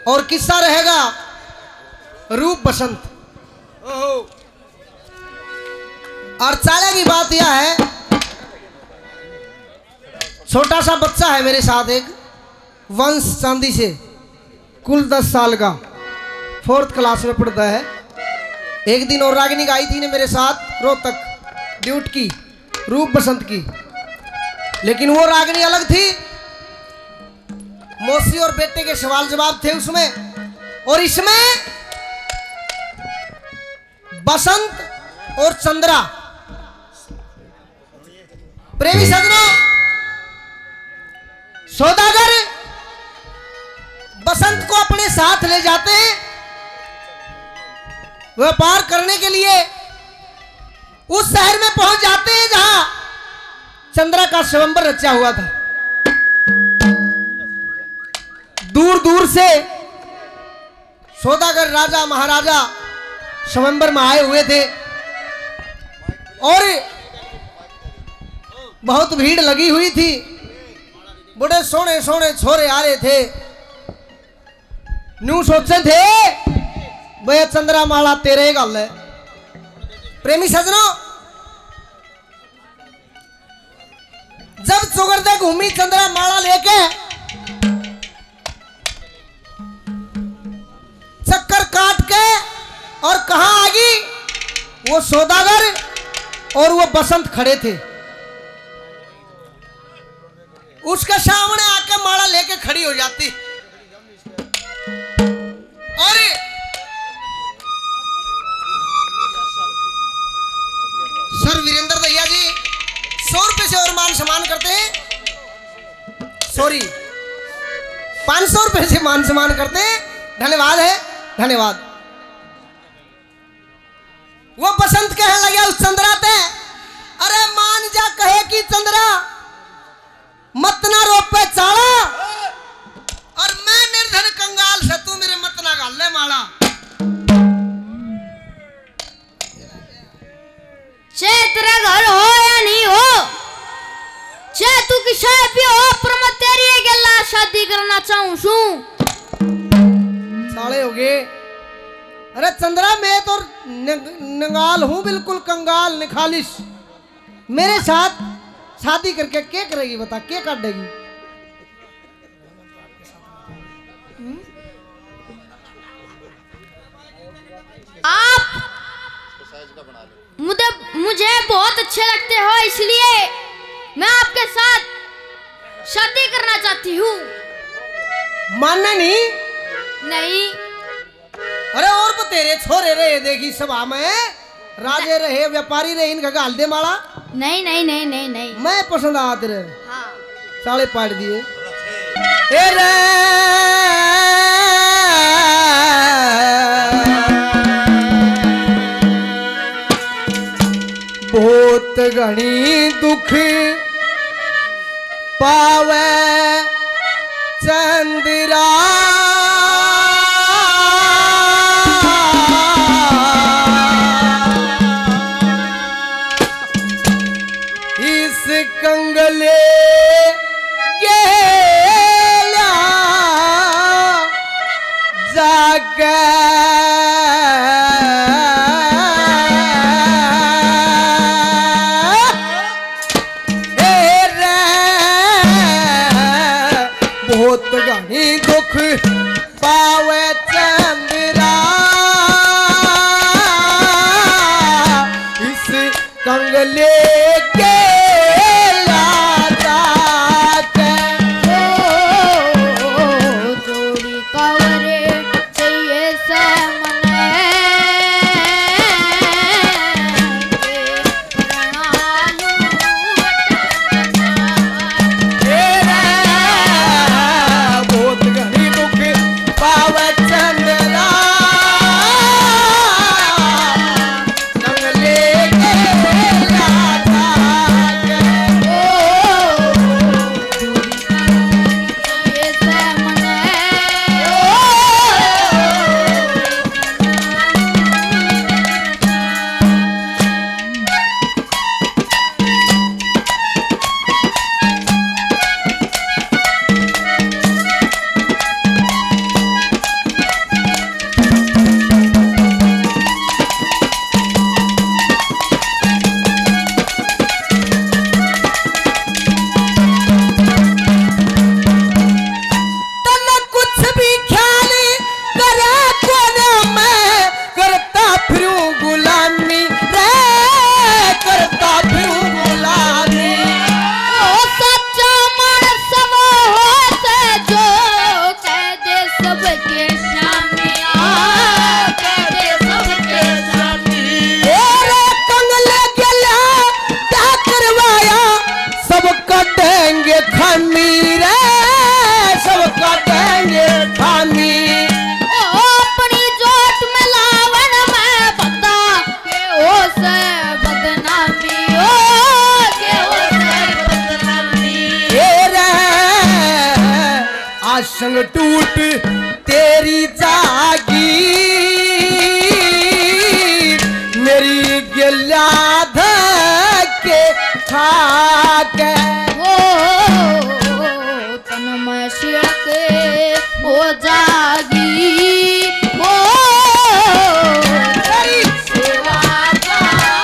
और किस्सा रहेगा रूप बसंत। और चाले की बात यह है, छोटा सा बच्चा है मेरे साथ, एक वंश चांदी से, कुल 10 साल का, 4th क्लास में पढ़ता है। एक दिन और रागिनी गाई थी ने मेरे साथ रोहतक ड्यूट की, रूप बसंत की, लेकिन वो रागिनी अलग थी। मौसी और बेटे के सवाल जवाब थे उसमें, और इसमें बसंत और चंद्रा। प्रेमी सजनों, सौदागर बसंत को अपने साथ ले जाते हैं व्यापार करने के लिए। उस शहर में पहुंच जाते हैं जहां चंद्रा का स्वयंवर रचा हुआ था। दूर दूर से सौदागर राजा महाराजा स्वयंवर में आए हुए थे और बहुत भीड़ लगी हुई थी। बड़े सोने सोने छोरे आ रहे थे। न्यू सोचे थे भैया चंद्रा माला तेरे गल है। प्रेमी सजनों, जब चौगरदे घूमी चंद्रा माला लेके, चक्कर काट के और कहां आ गई, वो सौदागर और वो बसंत खड़े थे। उसके सामने आके माला लेके खड़ी हो जाती और सर वीरेंद्र भैया जी 100 रुपए से और मान सम्मान करते हैं, सॉरी 500 रुपए से मान सम्मान करते हैं। धन्यवाद है, धन्यवाद। वो बसंत कहने लगे उस चंद्रा ते, अरे मान जा कहे कि चंद्रा मत ना रोपे चाला, और मैं निर्धन कंगाल से तू मेरे मत ना गाल ले माला। चाहे तेरा घर हो या नहीं हो, चाहे तू किसा भी हो, पर मैं तेरी एक गल्ला शादी करना चाहूं सू। साले हो गए। अरे चंद्रा मैं तो नंगाल हूं, बिल्कुल कंगाल निखालिश। मेरे साथ शादी करके क्या करेगी बता, क्या काटेगी? आप मुझे बहुत अच्छे लगते हो, इसलिए मैं आपके साथ शादी करना चाहती हूँ। मानना नहीं? नहीं। अरे और तो तेरे छोरे रहे देखी सभा में, राजे रहे, व्यापारी रहे, इनका गाल दे माला। नहीं नहीं नहीं नहीं नहीं, मैं पसंद आ तेरे। हाँ। साले पाट दिए। ए रे बहुत घनी दुख पावे चंद्रा, इस कंगले गेला जाके बहुत घनी दुख पावे चंद्रा, इस कंगले के जोड़ी कवरे चाहिए से मने बहुत घनी दुख पावे चंद्रा, कंगले के सबके सामने आके सबके सामने तेरे कंगले गला क्या करवाया सब कटेंगे खमीर सब कटेंगे खमीर अपनी जोत में लावन में बता के ओ से बदनामी ओ के ओ से बदनामी आसंग टूट तेरी जागी मेरी गिला धके खाके तन में शिड़के हो जागी ओ तेरी सेवा का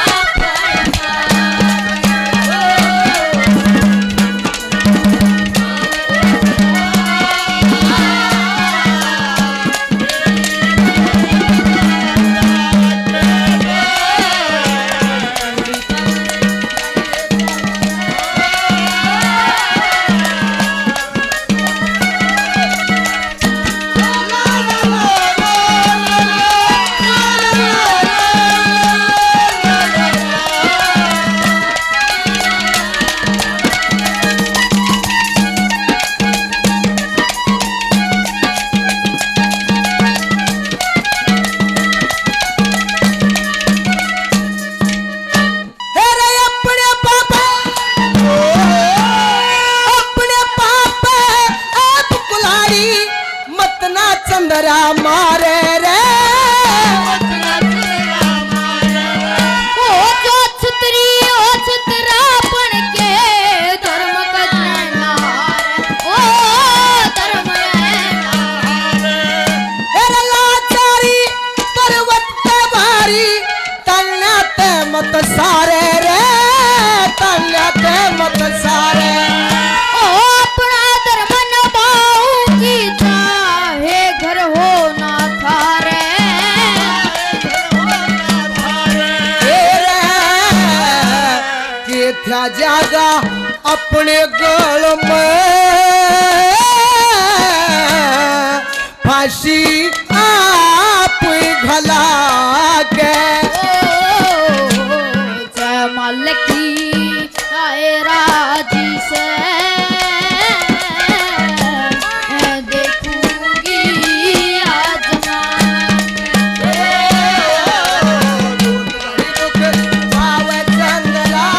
चंद्रा मारे रे ओ जो छतरी ओ छतरा बन के धर्म का ओ धर्म लाचारी पर्वत पे भारी तन्ना ते मत सारे रे तन्ना ते मत सारे अपना धर्म नभाऊंगी चाहे घर हो ना थारे के था जागा अपने गल में फांसी आप घला के जय मालिकी आए राजी से देखूंगी आजमा चंद्रा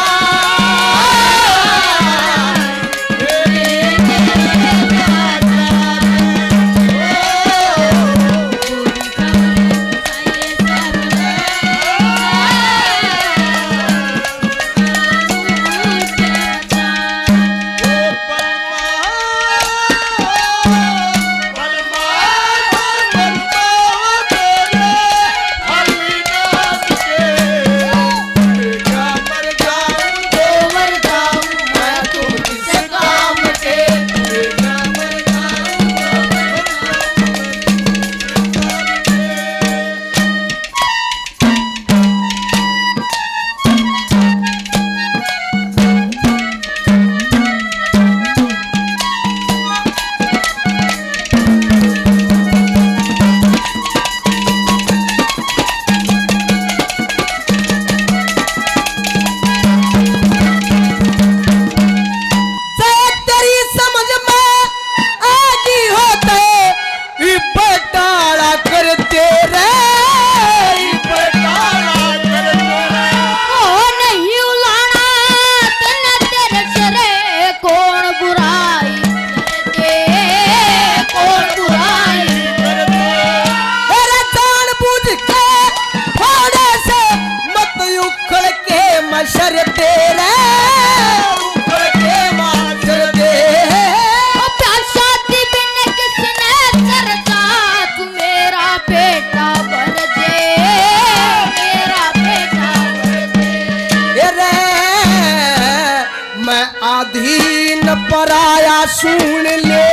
सुन ले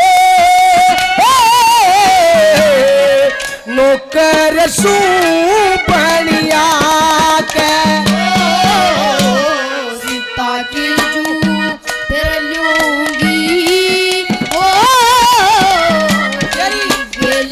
नौकर सू बनिया के सीता की जू फिर लूंगी ओ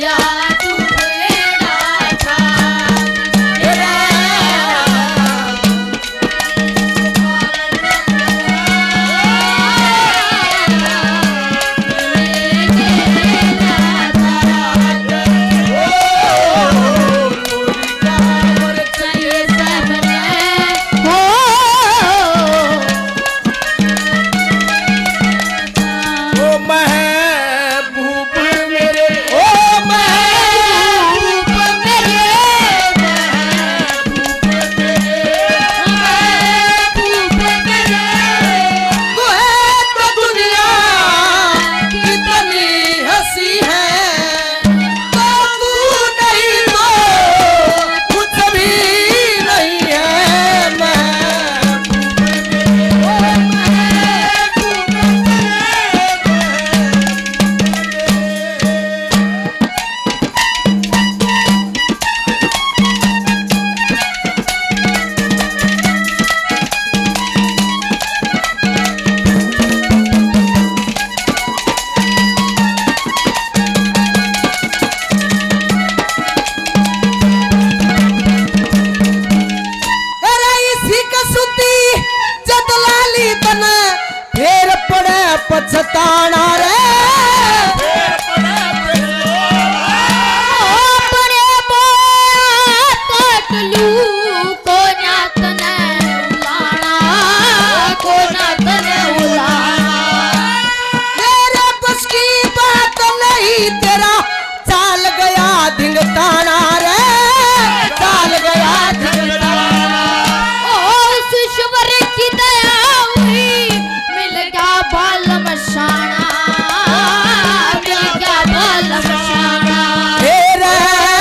चाल गया धिंगताना रे, चाल गया धिंगताना। ओ ईश्वर की दया हुई, मिल गया बाल मशाना, मिल गया बाल मशाना। तेरे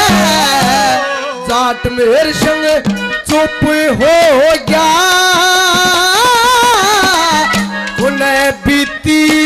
जाट मेरे संग चुप हो गया, उन्हें बीती